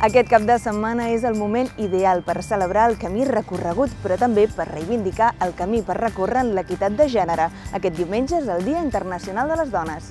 Aquest cap de setmana és el moment ideal per celebrar el camí recorregut, però també per reivindicar el camí per recórrer en l'equitat de gènere. Aquest diumenge és el Dia Internacional de les Dones.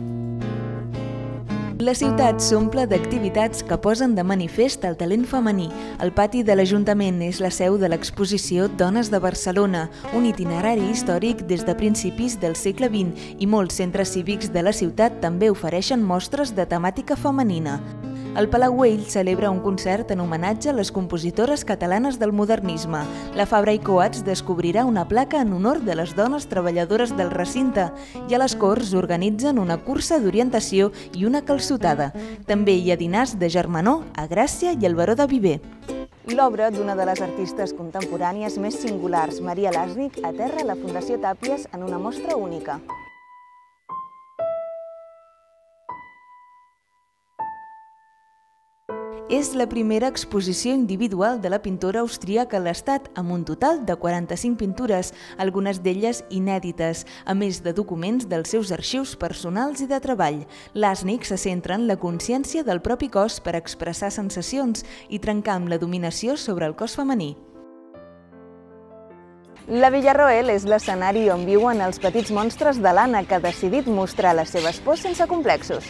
La ciutat s'omple d'activitats que posen de manifest el talent femení. El pati de l'Ajuntament és la seu de l'exposició Dones de Barcelona, un itinerari històric des de principis del segle XX, i molts centres cívics de la ciutat també ofereixen mostres de temàtica femenina. El Palau Güell celebra un concert en homenatge a les compositores catalanes del modernisme. La Fabra i Coats descobrirà una placa en honor de les dones treballadores del recinte i a les Corts organitzen una cursa d'orientació i una calçotada. També hi ha dinars de germanor a Gràcia i al Baró de Viver. L'obra d'una de les artistes contemporànies més singulars, Maria Làsnik, aterra a la Fundació Tàpies en una mostra única. És la primera exposició individual de la pintora austríaca a l'Estat, amb un total de 45 pintures, algunes d'elles inèdites, a més de documents dels seus arxius personals i de treball. Làsnik se centra en la consciència del propi cos per expressar sensacions i trencar amb la dominació sobre el cos femení. La Villarroel és l'escenari on viuen els petits monstres de l'Anna, que ha decidit mostrar les seves pors sense complexos.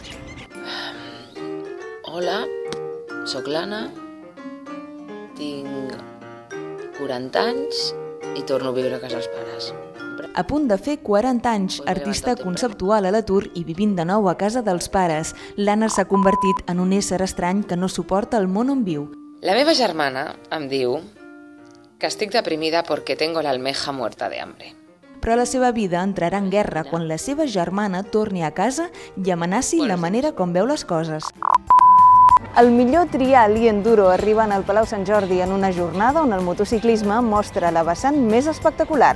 Hola. Soc l'Anna, tinc 40 anys i torno a viure a casa dels pares. A punt de fer 40 anys, artista conceptual a l'atur i vivint de nou a casa dels pares, l'Anna s'ha convertit en un ésser estrany que no suporta el món on viu. La meva germana em diu que estic deprimida perquè tengo la almeja muerta de hambre. Però la seva vida entrarà en guerra quan la seva germana torni a casa i amenaci la manera com veu les coses. El millor trial i enduro arriben al Palau Sant Jordi en una jornada on el motociclisme mostra la vessant més espectacular.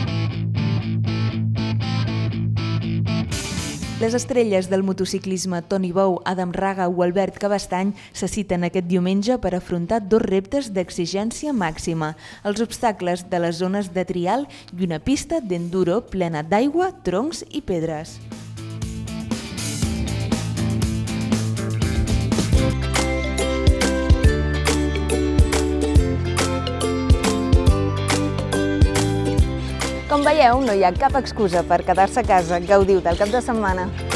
Les estrelles del motociclisme Toni Bou, Adam Raga o Albert Cabestany se citen aquest diumenge per afrontar dos reptes d'exigència màxima: els obstacles de les zones de trial i una pista d'enduro plena d'aigua, troncs i pedres. Com veieu, no hi ha cap excusa per quedar-se a casa. Gaudiu del cap de setmana.